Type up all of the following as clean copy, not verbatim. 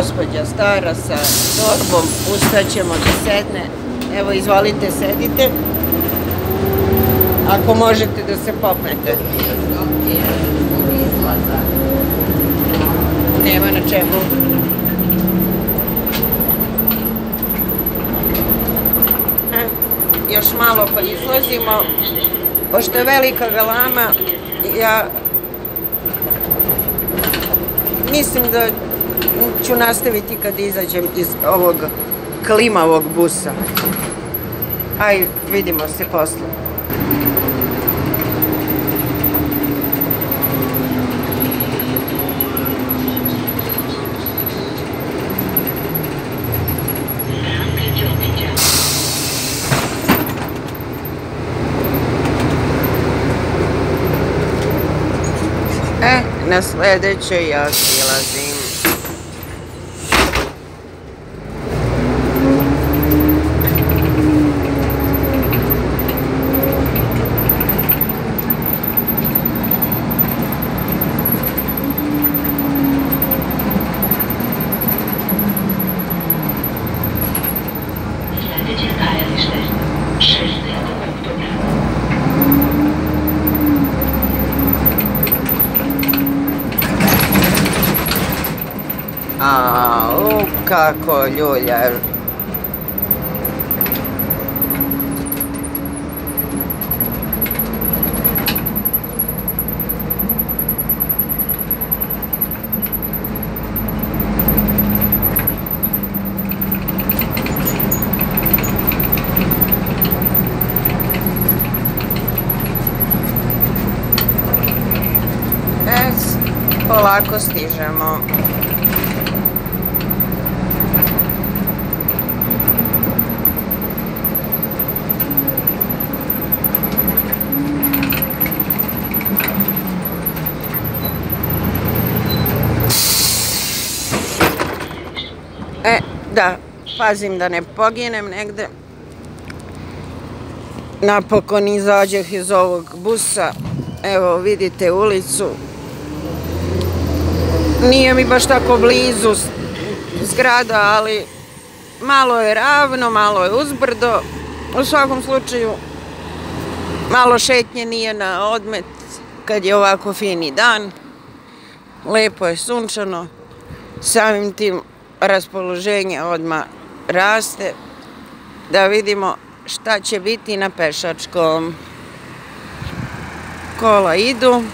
gospođa stara sa torbom, ustaćemo da sedne. Evo, izvolite, sedite. Ako možete da se popnete. Nema na čemu. Još malo pa izlazimo. Pošto je velika galama, ja mislim da ću nastaviti kad izađem iz ovog klimavog busa. Aj, vidimo se posle. Na sledećoj ja silazim. Sledeće stajalište 6. oktober. Au, kako ljuljar. Polako stižemo. Da, pazim da ne poginem negde. Napokon izađeh iz ovog busa. Evo, vidite ulicu. Nije mi baš tako blizu zgrada, ali malo je ravno, malo je uzbrdo. U svakom slučaju, malo šetnje nije na odmet kad je ovako fini dan. Lepo je sunčano. Samim tim raspoloženje odmah raste. Da vidimo šta će biti na pešačkom. Kola idu.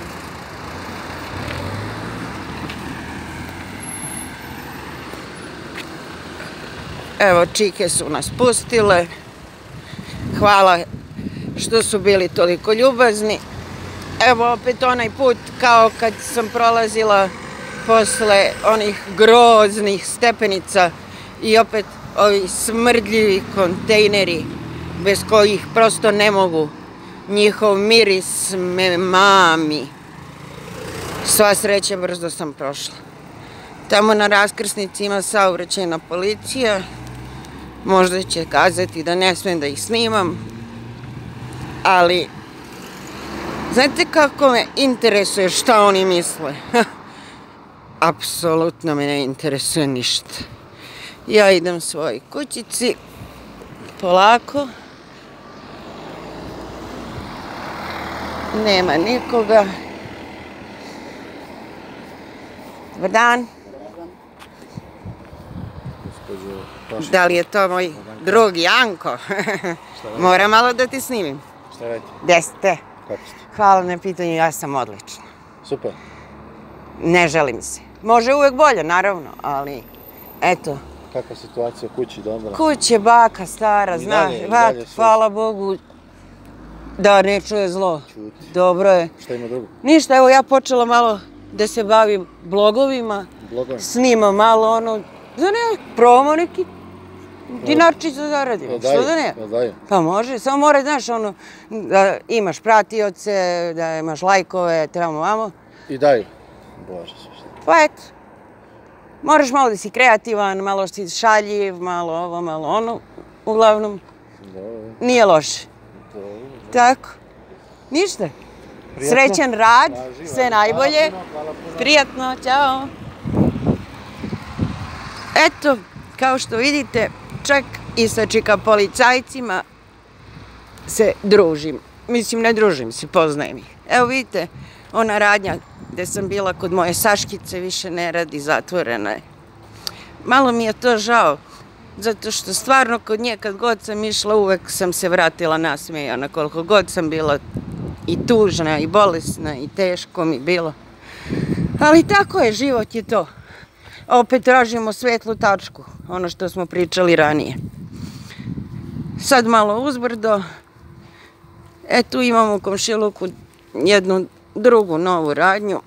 Evo, čike su nas pustile. Hvala što su bili toliko ljubazni. Evo opet onaj put kao kad sam prolazila posle onih groznih stepenica i opet ovi smrdljivi kontejneri bez kojih prosto ne mogu. Njihov miris me mami. Sva sreća, brzo sam prošla. Tamo na raskrsnici ima saobraćajna policija. Možda će kazati da ne smem da ih snimam. Ali, znate kako me interesuje šta oni misle? Apsolutno me ne interesuje ništa. Ja idem svojoj kućici. Polako. Nema nikoga. Dobar dan. Da li je to moj drug Janko? Moram malo da ti snimim. Šta radite? Gde ste? Kako ste? Hvala na pitanju, ja sam odlična. Super. Ne želim se. Može uvek bolje, naravno, ali eto. Kakva situacija kući, dobra? Kuće, baka, stara, znaš, hvala Bogu da ne čuje zlo. Čuti. Dobro je. Šta ima drugo? Ništa, evo ja počela malo da se bavim blogovima. Blogovima? Snimam malo ono, za ne, promo neki dinarčić da zaradim. Što da ne? Pa može, samo mora, znaš, ono, da imaš pratioce, da imaš lajkove, trebamo vamo. I daj. Bože se. Pa eto. Moraš malo da si kreativan, malo si šaljiv, malo ovo, malo ono. Uglavnom, nije loše. Tako. Ništa. Srećan rad, sve najbolje. Prijatno, ćao. Eto, kao što vidite, čak i sa čika policajcima se družim. Mislim, ne družim se, poznajem ih. Evo vidite, ona radnja gde sam bila kod moje Saškice više ne radi, zatvorena je. Malo mi je to žao, zato što stvarno kod nje kad god sam išla uvek sam se vratila nasmejana, koliko god sam bila i tužna i bolesna i teško mi bilo. Ali tako je, život je to. Opet tražimo svetlu tačku, ono što smo pričali ranije. Sad malo uzbrdo. Tu imamo u komšiluku jednu drugu novu radnju.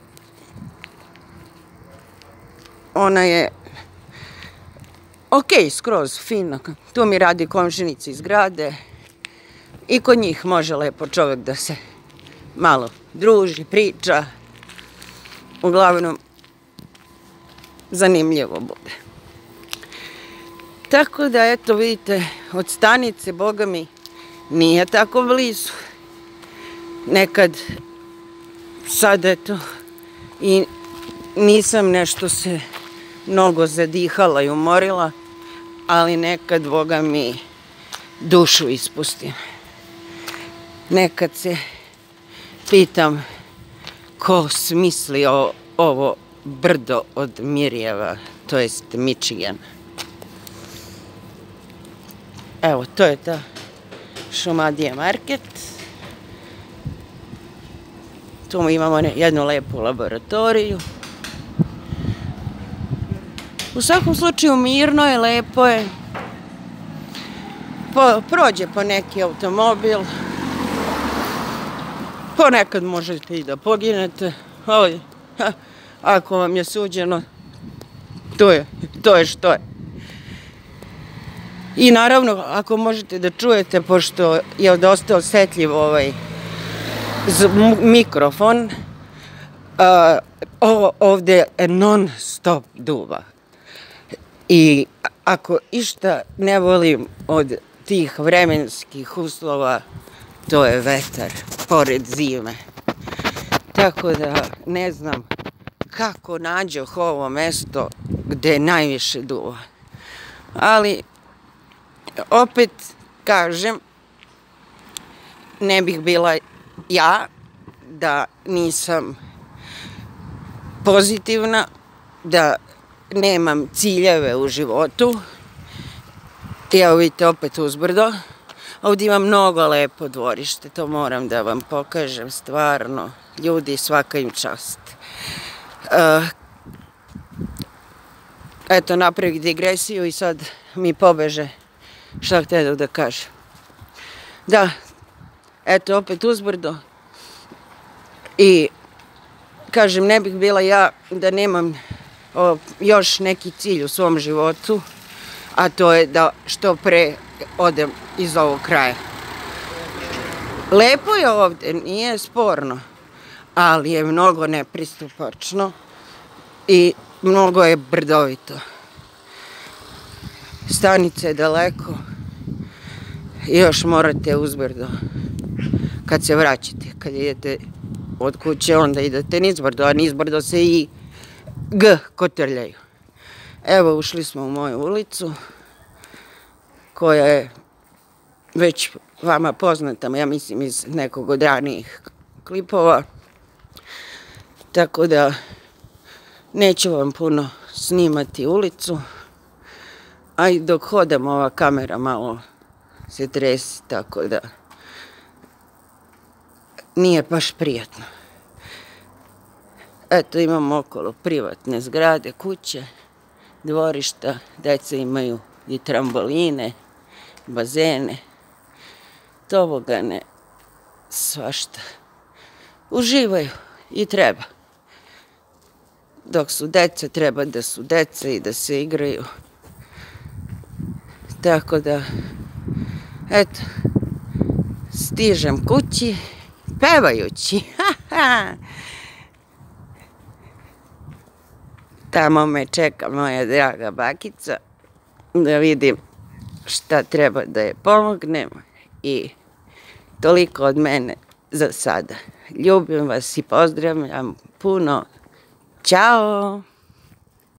Ona je ok, skroz fina. Tu mi radi komšinica iz grade. I kod njih može lepo čovjek da se malo druži, priča. Uglavnom, zanimljivo bude. Tako da, eto, vidite, od stanice, boga mi, nije tako blizu. Nekad, sad, eto, i nisam nešto se mnogo zadihala i umorila, ali nekad, boga mi, dušu ispustim. Nekad se pitam ko smisli ovo brdo od Mirjeva, to jest Michigan. Evo, to je ta Šumadija market. Tu imamo jednu lepu laboratoriju. U svakom slučaju mirno je, lepo je. Prođe po neki automobil. Ponekad možete i da poginete. Ali, ako vam je suđeno, to je što je. I naravno, ako možete da čujete, pošto je dosta osjetljiv ovaj mikrofon, ovdje je non stop duva. I ako išta ne volim od tih vremenskih uslova, to je vetar, pored zime. Tako da ne znam kako nađoh ovo mesto gde najviše duva. Ali, opet kažem, ne bih bila ja da nisam pozitivna, da nemam ciljeve u životu. Evo vidite opet uzbrdo. Ovdje ima mnogo lepo dvorište, to moram da vam pokažem, stvarno. Ljudi, svaka im čast. Eto, napravih digresiju i sad mi pobeže šta htjedu da kažem. Da, eto, opet uzbrdo. I, kažem, ne bih bila ja da nemam još neki cilj u svom životu, a to je da što pre odem iz ovog kraja. Lepo je ovdje, nije sporno, ali je mnogo nepristupačno i mnogo je brdovito. Stanica je daleko i još morate uzbrdo kad se vraćate. Kad idete od kuće, onda idete nizbrdo, a nizbrdo se i kotrljaju. Evo, ušli smo u moju ulicu, koja je već vama poznata, ja mislim iz nekog od ranijih klipova. Tako da neću vam puno snimati ulicu, a i dok hodam ova kamera malo se tresi, tako da nije baš prijatno. Eto, imamo okolo privatne zgrade, kuće, dvorišta, deca imaju i tramboline, bazene, tobogane, svašta. Uživaju i treba. Dok su deca, treba da su deca i da se igraju. Tako da, eto, stižem kući, pevajući. Tamo me čeka moja draga bakica, da vidim šta treba da je pomognem i toliko od mene za sada. Ljubim vas i pozdravljam puno. Ćao!